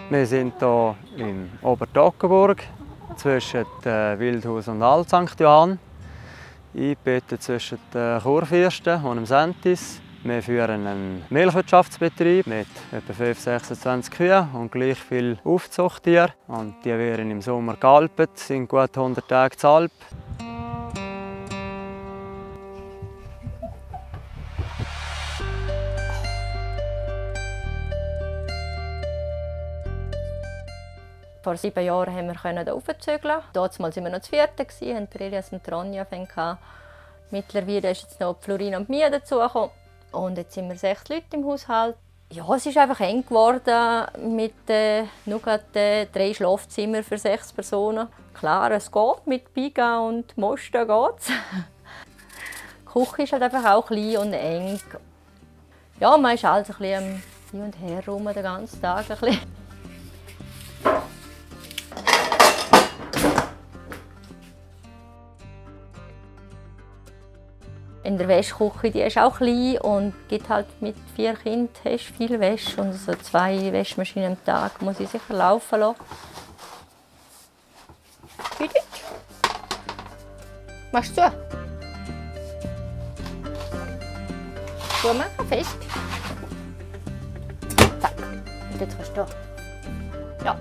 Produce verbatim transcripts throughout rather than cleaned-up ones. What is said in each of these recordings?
Wir sind hier in Obertoggenburg zwischen Wildhaus und Alt Sankt Johann, eingebettet zwischen den Churfürsten und dem Sentis. Wir führen einen Milchwirtschaftsbetrieb mit etwa fünf, sechsundzwanzig Kühen und gleich viel Aufzuchttiere. Und die werden im Sommer gealpet, sind gut hundert Tage zu Alp. Vor sieben Jahren haben wir hier raufzügeln. Damals waren wir noch zu vierten, hatten Elias und Ronja. Mittlerweile ist jetzt noch Florina und Mia dazugekommen. Und jetzt sind wir sechs Leute im Haushalt. Ja, es ist einfach eng geworden mit äh, nur äh, drei Schlafzimmern für sechs Personen. Klar, es geht mit Biga und Mosten geht's. Die Küche ist halt einfach auch klein und eng. Ja, man ist alles ein bisschen hin und her rum den ganzen Tag. Ein bisschen. In der Wäschküche, die ist auch klein und gibt halt mit vier Kindern hast viel Wäsche und so zwei Wäschmaschinen am Tag muss ich sicher laufen lassen. Bitte? Machst du zu? So machen, fest. Zack. Und jetzt kannst du. Ja.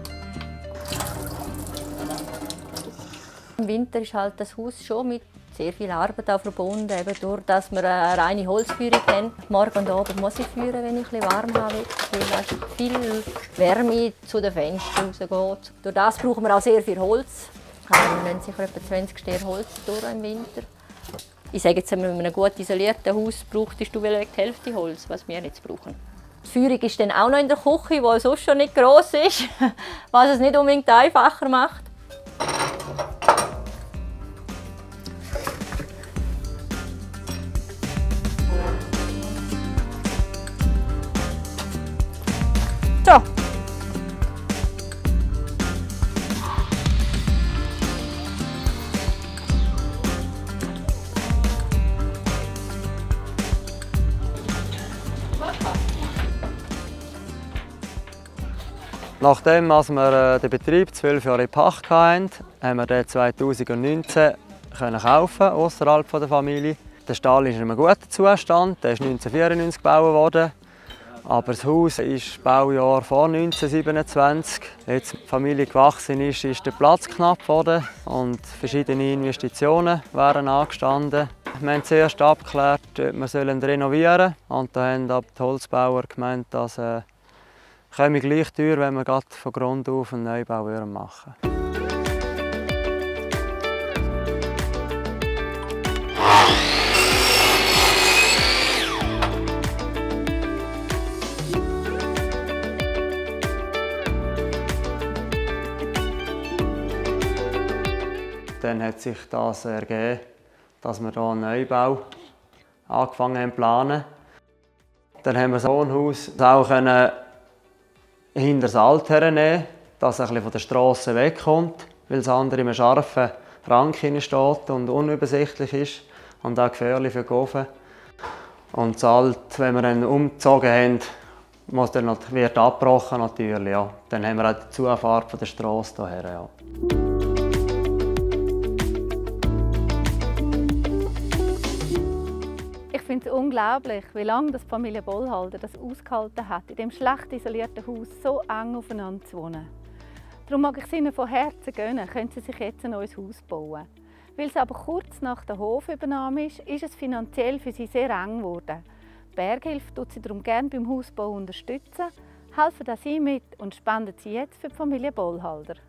Im Winter ist halt das Haus schon mit sehr viel Arbeit auch verbunden, eben durch, dass wir eine reine Holzführung haben. Morgen und Abend muss ich führen, wenn ich etwas warm habe, weil viel Wärme zu den Fenstern rausgeht. Durch das brauchen wir auch sehr viel Holz. Wir nehmen sicher etwa zwanzig Stier Holz durch im Winter. Ich sage jetzt, in einem gut isolierten Haus brauchtest du die Hälfte Holz, was wir jetzt brauchen. Die Führung ist dann auch noch in der Küche, die sonst schon nicht gross ist, was es nicht unbedingt einfacher macht. So. Nachdem wir den Betrieb zwölf Jahre in Pacht hatten, haben wir den zweitausendneunzehn kaufen, außerhalb der Familie. Der Stall ist in einem guten Zustand, der ist neunzehnhundertvierundneunzig gebaut worden. Aber das Haus ist Baujahr vor neunzehnhundertsiebenundzwanzig. Jetzt die Familie gewachsen ist, ist der Platz knapp geworden und verschiedene Investitionen wären angestanden. Wir haben zuerst abgeklärt, wir sollen renovieren. Und da haben die Holzbauer gemeint, dass äh, käme gleich teuer, wenn wir gerade von Grund auf einen Neubau machen würden. Dann hat sich das ergeben, dass wir hier einen Neubau angefangen haben zu planen. Dann haben wir das Wohnhaus auch hinter das Alt hernehmen, dass es ein bisschen von der Strasse wegkommt, weil das andere in einem scharfen Rang steht und unübersichtlich ist und auch gefährlich für die Ofen. Und das Alt, wenn wir dann umgezogen haben, muss dann noch, wird abgebrochen natürlich. Ja. Dann haben wir auch die Zufahrt von der Strasse hierher. Ja. Ich finde es unglaublich, wie lange das Familie Bollhalder das ausgehalten hat, in dem schlecht isolierten Haus so eng aufeinander zu wohnen. Darum mag ich es ihnen von Herzen gönnen, können sie sich jetzt ein neues Haus bauen. Weil es aber kurz nach der Hofübernahme ist, ist es finanziell für sie sehr eng geworden. Die Berghilfe tut sie darum gerne beim Hausbau unterstützen, helfen auch sie mit und spenden sie jetzt für die Familie Bollhalder.